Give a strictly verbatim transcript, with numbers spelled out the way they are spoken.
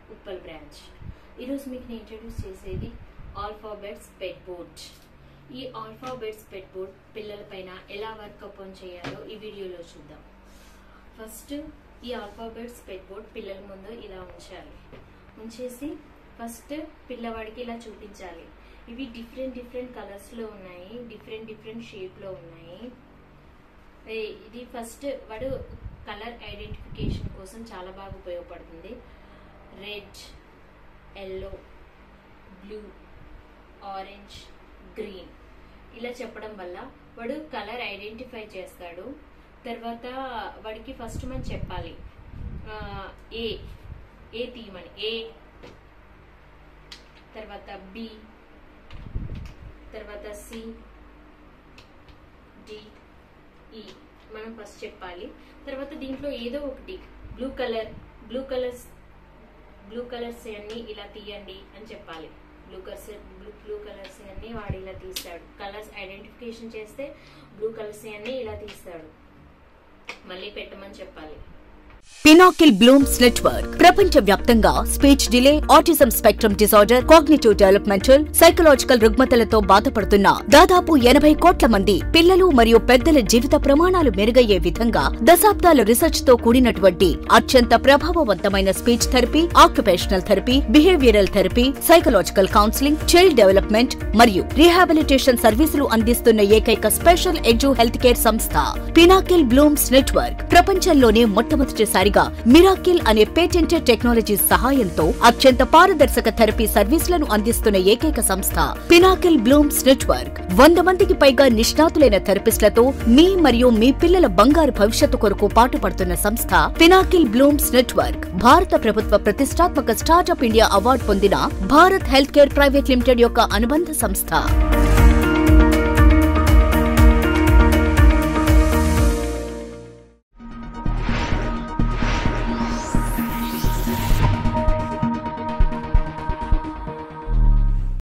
Uppal branch. ఈరోజు మీకు నేను ఇంట్రడ్యూస్ చేసేది ఆల్ఫాబెట్స్ పెట్ బోర్డ్. ఈ ఆల్ఫాబెట్స్ పెట్ బోర్డ్ పిల్లల పైన ఎలా వర్కప్ ఆన్ చేయాలో ఈ వీడియోలో చూద్దాం. ఫస్ట్ ఈ ఆల్ఫాబెట్స్ పెట్ బోర్డ్ పిల్లల ముందు ఇలా ఉంచాలి. ఉంచేసి ఫస్ట్ పిల్లవాడికి ఇలా చూపించాలి. ఇవి డిఫరెంట్ డిఫరెంట్ కలర్స్ లో ఉన్నాయి, డిఫరెంట్ డిఫరెంట్ షేప్ లో ఉన్నాయి. ఇది ఫస్ట్ వాడు కలర్ ఐడెంటిఫికేషన్ కోసం చాలా బాగా ఉపయోగపడుతుంది. Red, yellow, blue, orange, green ఇలా చెప్పడం వల్ల వాడు కలర్ ఐడెంటిఫై చేస్తాడు. తర్వాత వాడికి ఫస్ట్ మనం చెప్పాలి ఏ ఏ తీయమని, ఏ తర్వాత బి, తర్వాత సి, డి, ఈ మనం ఫస్ట్ చెప్పాలి. తర్వాత దీంట్లో ఏదో ఒకటి blue colour blue colours blue colours అన్ని ఇలా తీయండి అని చెప్పాలి. Blue colours blue blue colours అన్ని వాడు ఇలా తీస్తాడు. కలర్స్ ఐడెంటిఫికేషన్ చేస్తే బ్లూ కలర్స్ అన్ని ఇలా తీస్తాడు. మళ్ళీ పెట్టమని చెప్పాలి. పినాకిల్ బ్లూమ్స్ నెట్వర్క్ ప్రపంచ వ్యాప్తంగా speech delay, autism spectrum disorder, cognitive developmental, psychological రుగ్మతలతో బాధపడుతున్న దాదాపు ఎనభై కోట్ల మంది పిల్లలు మరియు పెద్దల జీవిత ప్రమాణాలు మెరుగయ్యే విధంగా దశాబ్దాల రీసెర్చ్ తో కూడినటువంటి అత్యంత ప్రభావవంతమైన speech therapy, occupational therapy, behavioural therapy, psychological counselling, child development మరియు రీహాబిలిటేషన్ సర్వీసులు అందిస్తున్న ఏకైక స్పెషల్ ఎడ్యు హెల్త్ కేర్ సంస్థ పినాకిల్ బ్లూమ్స్ నెట్వర్క్. ప్రపంచంలోనే మొట్టమొదటి సారిగా మిరాకిల్ అనే పేటెంటెడ్ టెక్నాలజీ సహాయంతో అత్యంత పారదర్శక థెరపీ సర్వీసులను అందిస్తున్న ఏకైక సంస్థ పినాకిల్ బ్లూమ్స్ నెట్వర్క్. వంద మందికి పైగా నిష్ణాతులైన థెరపిస్టులతో మీ మరియు మీ పిల్లల బంగారు భవిష్యత్తు కొరకు పాటుపడుతున్న సంస్థ పినాకిల్ బ్లూమ్స్ నెట్వర్క్. భారత ప్రభుత్వ ప్రతిష్టాత్మక స్టార్టప్ ఇండియా అవార్డు పొందిన Bharat health care private limited యొక్క అనుబంధ సంస్థ.